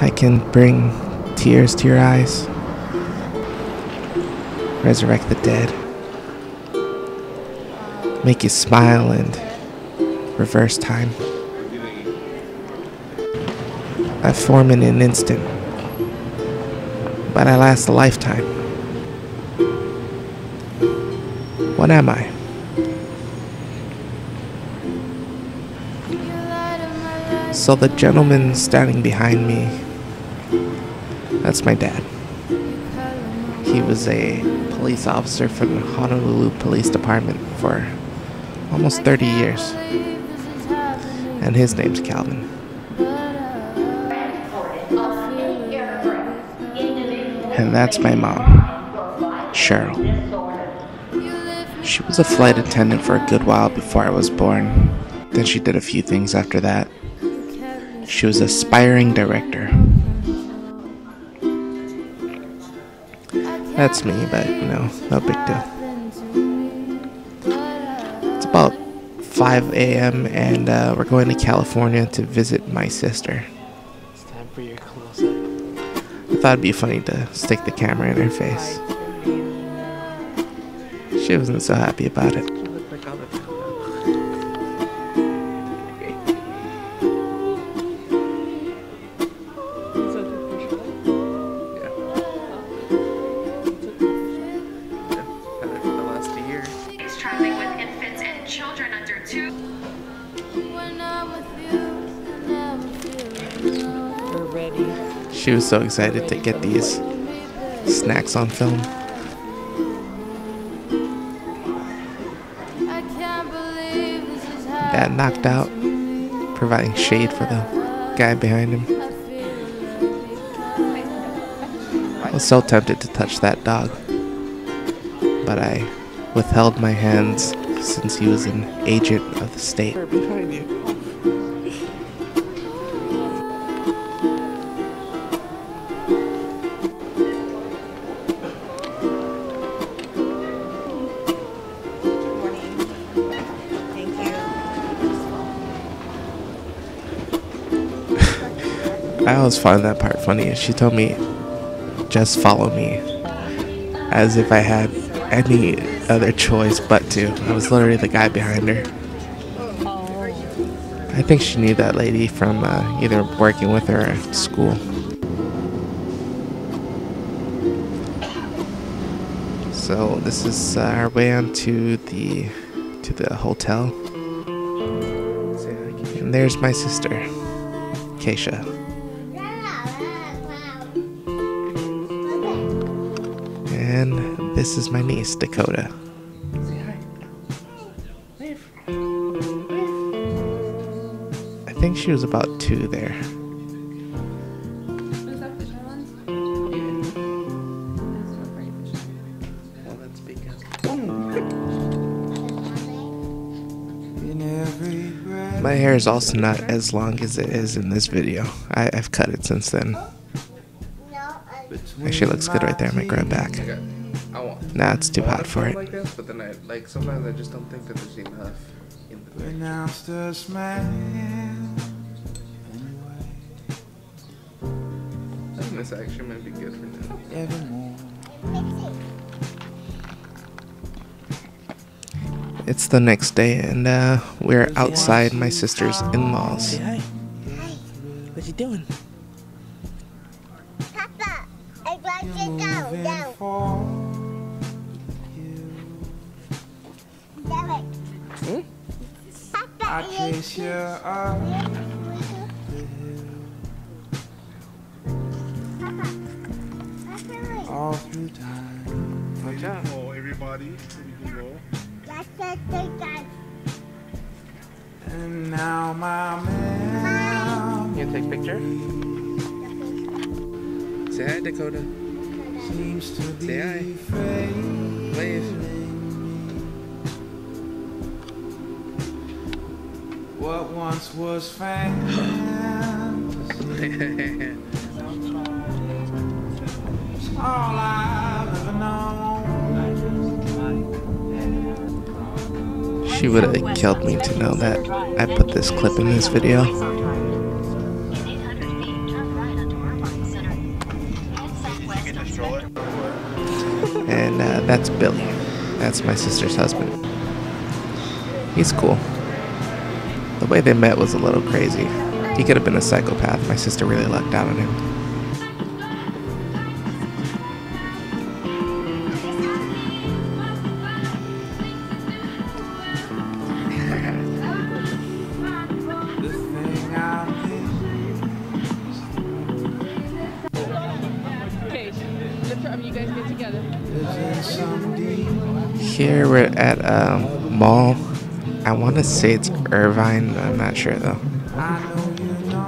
I can bring tears to your eyes, resurrect the dead, make you smile and reverse time. I form in an instant, but I last a lifetime. What am I? So the gentleman standing behind me, that's my dad. He was a police officer for the Honolulu Police Department for almost 30 years. And his name's Calvin. And that's my mom, Cheryl. She was a flight attendant for a good while before I was born. Then she did a few things after that. She was an aspiring director. That's me, but no big deal. It's about 5 a.m. and we're going to California to visit my sister. It's time for your close-up. I thought it'd be funny to stick the camera in her face. She wasn't so happy about it. She was so excited to get these snacks on film. Dad knocked out, providing shade for the guy behind him. I was so tempted to touch that dog, but I withheld my hands since he was an agent of the state. Behind you. I always find that part funny. She told me, just follow me, as if I had any other choice but to. I was literally the guy behind her. I think she knew that lady from either working with her or at school. So this is our way on to the hotel. And there's my sister, Keisha. And this is my niece, Dakota. Say hi. Wave. I think she was about 2 there. Is that fish islands? Well, that's because. My hair is also not as long as it is in this video. I've cut it since then. Actually, looks good right there. I might grow it back. Okay. I want. Nah, it's too hot for it. Like this, but then sometimes I just don't think that there's enough in the picture. I think this actually might be good for now. It's the next day, and we're outside my sister's in-laws. Say hi. What you doing? Papa, I'd like to go down. Papa, all through time. Watch out. Oh, everybody, you can go. And now my man You gonna take a picture? Say hi, Dakota. seems to be Say hi. fading. Wave. What once was fantasy, all I've ever known. She would have killed me to know that I put this clip in this video. And that's Billy. That's my sister's husband. He's cool. The way they met was a little crazy. He could have been a psychopath. My sister really lucked out on him. The thing I Okay, lift her up. You guys get together. miss is in some deep. Here we're at a mall. I want to say it's Irvine. I'm not sure though. I know you know.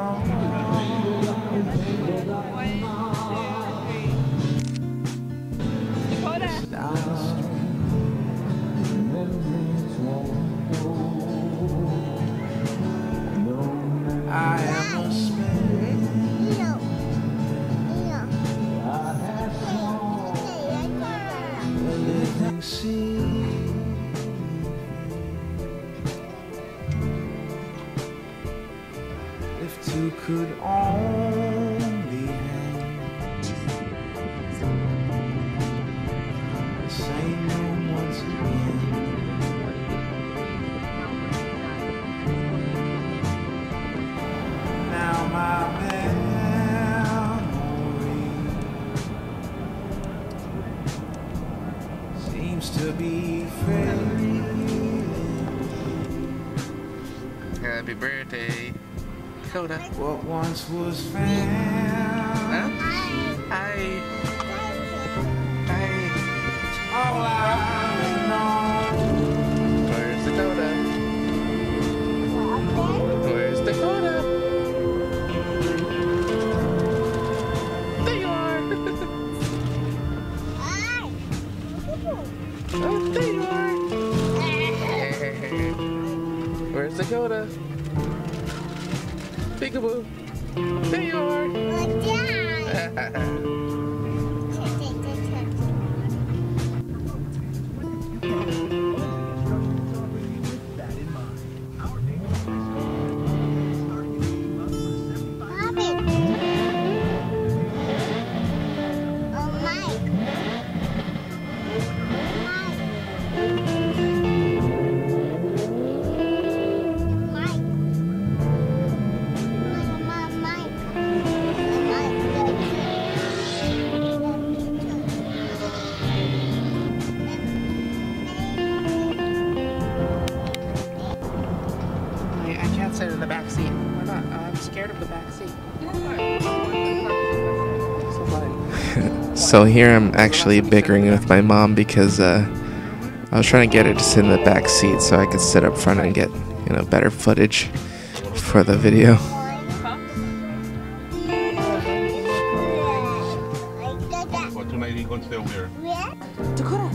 Down the street. I am a spin. The living sea. If two could only hang the same room once again. Now my memory seems to be fading. Happy birthday, Dakota. What once was found. Hi. Hi. All I know. Where's Dakota? Where's Dakota? There you are. Oh, there you are. Where's Dakota? Peekaboo. There you are. I can't sit in the back seat. Why not? I'm scared of the back seat. So here I'm actually bickering with my mom because I was trying to get her to sit in the back seat so I could sit up front and get, you know, better footage for the video. But tonight he's going to stay over there. Dakota.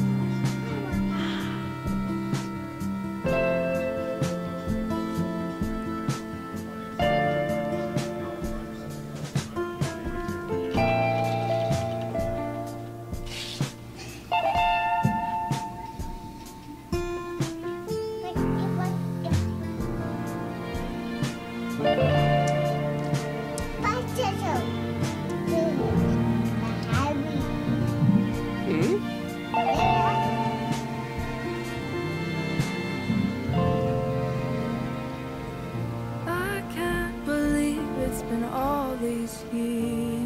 I can't believe it's been all these years.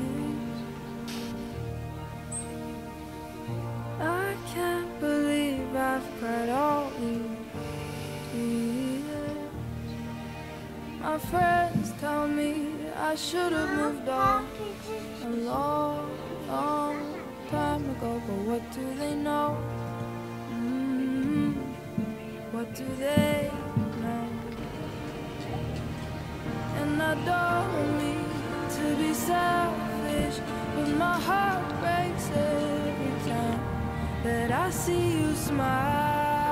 I can't believe I've cried all these tears. My friends tell me I should have moved on a long, long time ago, but what do they know? What do they know? And I don't mean to be selfish, but my heart breaks every time that I see you smile.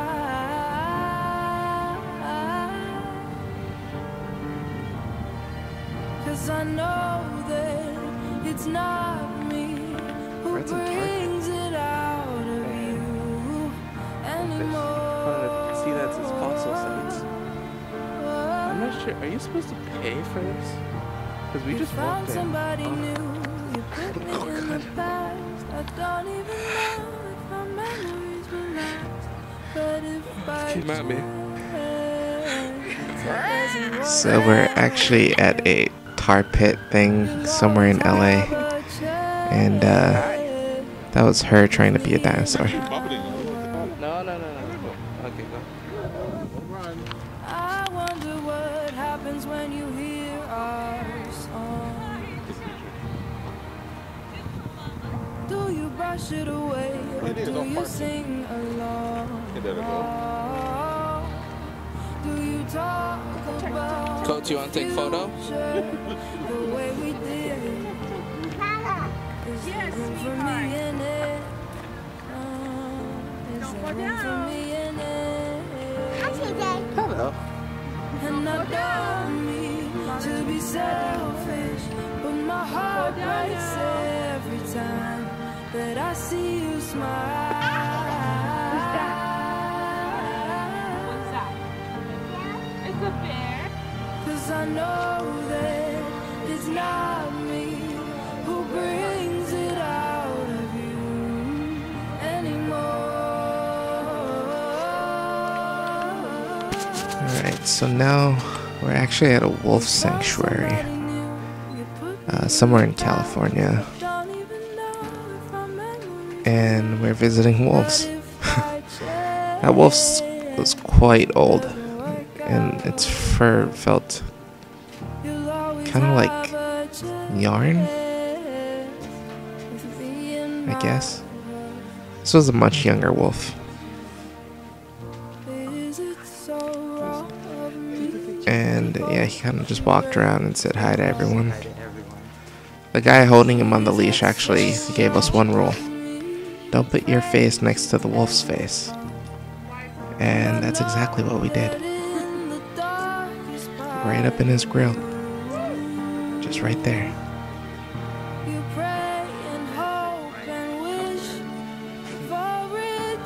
'Cause I know that it's not me who brings it out of you anymore. See, that's his fossil sites. I'm not sure. Are you supposed to pay for this? Because we just Found walked in. somebody new. You put me in the past. I don't even know if I'm But if I Came at me. So we're actually at a tar pit thing somewhere in LA, and that was her trying to be a dinosaur. No. Okay, go. I wonder what happens when you hear our song. Do you brush it away or do you sing along? Do you talk about Coach, you want to take a photo? the way we did? Is there room for me in it? Is there room for me in it? Hello. And I don't mean to be selfish, but my heart breaks every time that I see you smile. What's that? It's a bear. 'Cause I know that it's not me who brings it out of you anymore. Alright, so now we're actually at a wolf sanctuary somewhere in California, and we're visiting wolves. That wolf was quite old, and its fur felt kind of like yarn, I guess. This was a much younger wolf. And yeah, he kind of just walked around and said hi to everyone. The guy holding him on the leash actually gave us one rule. Don't put your face next to the wolf's face. And that's exactly what we did. Right up in his grill. Just right there. You pray and hope and wish for it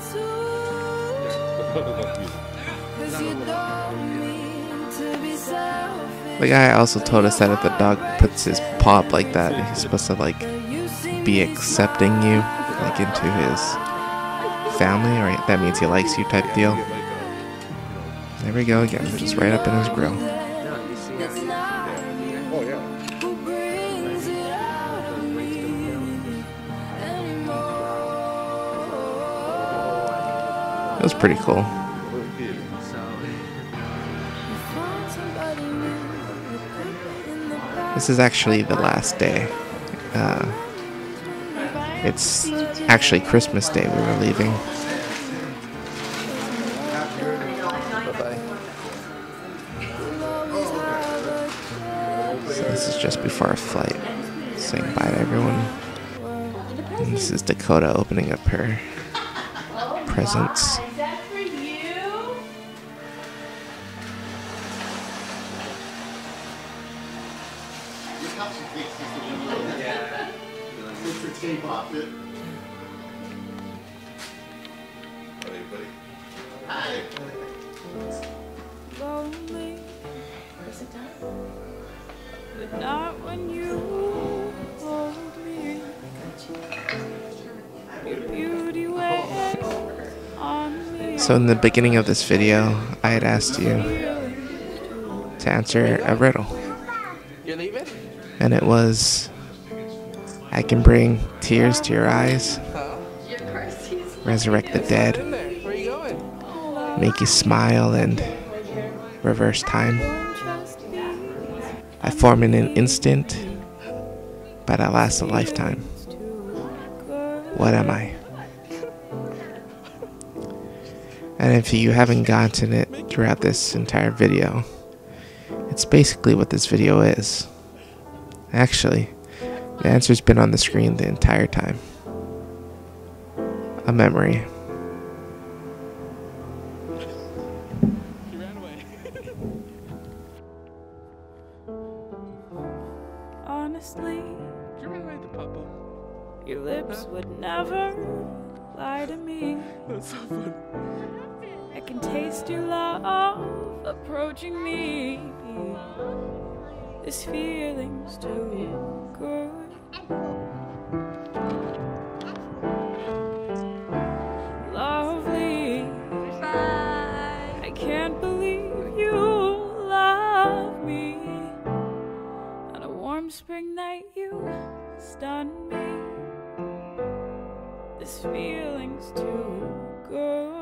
too. 'Cause you don't mean to be selfish. The guy also told us that if the dog puts his paw up like that, he's supposed to like be accepting you, like into his family, or that means he likes you type deal. There we go again, just right up in his grill. It's not you who brings it out of me anymore. It was pretty cool. Find somebody new, you put in the back. This is actually the last day. It's actually Christmas Day we were leaving. So this is just before our flight. Saying bye to everyone. And this is Dakota opening up her presents. Is that for you? Lonely, but not when you hold me. Your beauty weighs on me. So in the beginning of this video, I had asked you to answer a riddle. You're leaving? And it was, I can bring tears to your eyes, Huh? resurrect the dead, In there. Where are you going? make you smile, and reverse time. I form in an instant, but I last a lifetime. What am I? And if you haven't gotten it throughout this entire video, it's basically what this video is. Actually, the answer's been on the screen the entire time. A memory. You ran away. Honestly, You ran away to Papa. your lips would never lie to me. That's so funny. I can taste your love approaching me. This feeling's too good. Lovely, warm spring night, you stunned me. This feeling's too good.